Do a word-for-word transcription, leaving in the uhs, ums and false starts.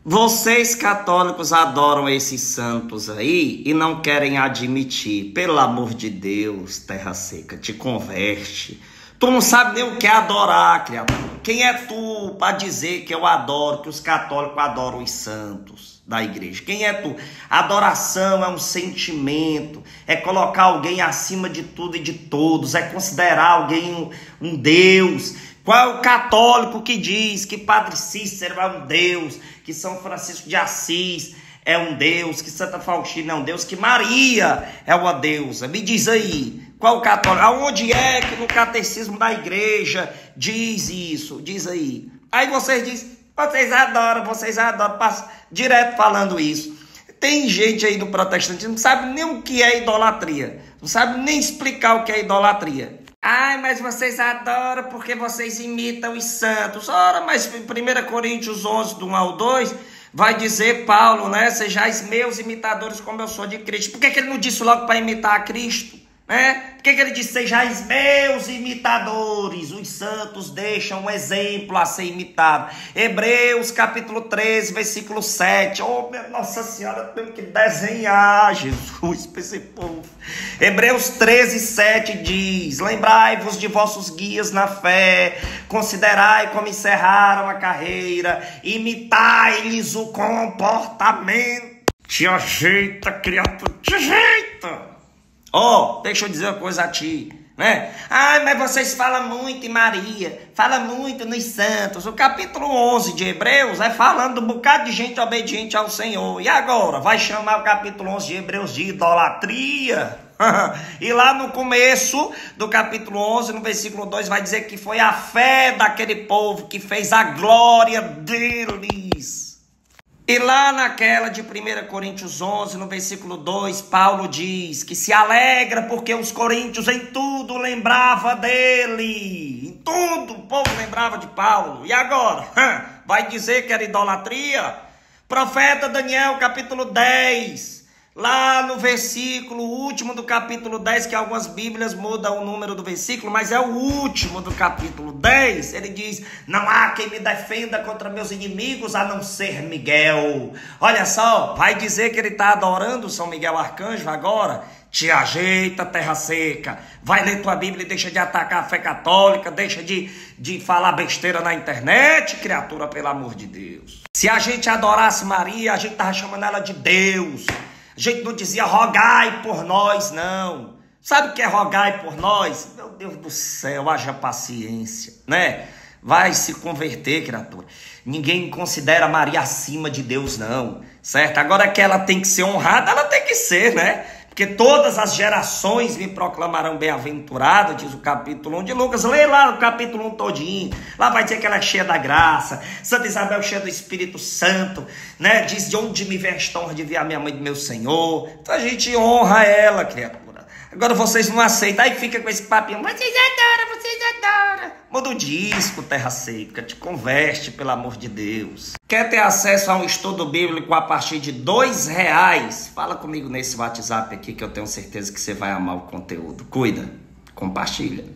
Vocês católicos adoram esses santos aí e não querem admitir. Pelo amor de Deus, Terra Seca, te converte. Tu não sabe nem o que é adorar, criatura. Quem é tu para dizer que eu adoro, que os católicos adoram os santos da igreja? Quem é tu? Adoração é um sentimento, é colocar alguém acima de tudo e de todos, é considerar alguém um, um Deus. Qual é o católico que diz que Padre Cícero é um Deus, que São Francisco de Assis é um Deus, que Santa Faustina é um Deus, que Maria é uma deusa? Me diz aí, qual o católico? Aonde é que no catecismo da igreja diz isso? Diz aí. Aí vocês dizem, vocês adoram, vocês adoram, passa direto falando isso. Tem gente aí do protestantismo que não sabe nem o que é idolatria, não sabe nem explicar o que é idolatria. Ai, mas vocês adoram porque vocês imitam os santos. Ora, mas em primeira Coríntios onze, do um ao dois, vai dizer Paulo, né? Sejais meus imitadores como eu sou de Cristo. Por que, que ele não disse logo para imitar a Cristo? Né? Por que, que ele disse, sejais meus imitadores? Os santos deixam um exemplo a ser imitado. Hebreus capítulo treze, versículo sete. Oh, minha Nossa Senhora, temos que desenhar, Jesus, para esse povo. Hebreus treze, sete diz, lembrai-vos de vossos guias na fé, considerai como encerraram a carreira, imitai-lhes o comportamento. Te ajeita, criatura, te ajeita. Ó, oh, deixa eu dizer uma coisa a ti, né? Ai, mas vocês falam muito em Maria, falam muito nos santos. O capítulo onze de Hebreus é falando de um bocado de gente obediente ao Senhor. E agora? Vai chamar o capítulo onze de Hebreus de idolatria? E lá no começo do capítulo onze, no versículo dois, vai dizer que foi a fé daquele povo que fez a glória deles. E lá naquela de primeira Coríntios onze, no versículo dois, Paulo diz que se alegra porque os coríntios em tudo lembrava dele. Em tudo o povo lembrava de Paulo. E agora? Vai dizer que era idolatria? Profeta Daniel, capítulo dez. Lá no versículo último do capítulo dez, que algumas bíblias mudam o número do versículo, mas é o último do capítulo dez, ele diz, não há quem me defenda contra meus inimigos a não ser Miguel. Olha só, vai dizer que ele está adorando São Miguel Arcanjo agora? Te ajeita, Terra Seca. Vai ler tua Bíblia e deixa de atacar a fé católica, deixa de, de falar besteira na internet, criatura, pelo amor de Deus. Se a gente adorasse Maria, a gente estava chamando ela de Deus. A gente não dizia rogai por nós, não. Sabe o que é rogai por nós? Meu Deus do céu, haja paciência, né? Vai se converter, criatura. Ninguém considera Maria acima de Deus, não, certo? Agora que ela tem que ser honrada, ela tem que ser, né? Porque todas as gerações me proclamarão bem-aventurada, diz o capítulo um de Lucas. Lê lá o capítulo um todinho. Lá vai dizer que ela é cheia da graça. Santa Isabel cheia do Espírito Santo, né? Diz, de onde me vem esta honra de ver a minha mãe do meu Senhor. Então a gente honra ela, criatura. Agora vocês não aceitam. Aí fica com esse papinho. Vocês adoram, vocês adoram. Muda o disco, Terra Seca. Te converte, pelo amor de Deus. Quer ter acesso a um estudo bíblico a partir de dois reais? Fala comigo nesse WhatsApp aqui que eu tenho certeza que você vai amar o conteúdo. Cuida, compartilha.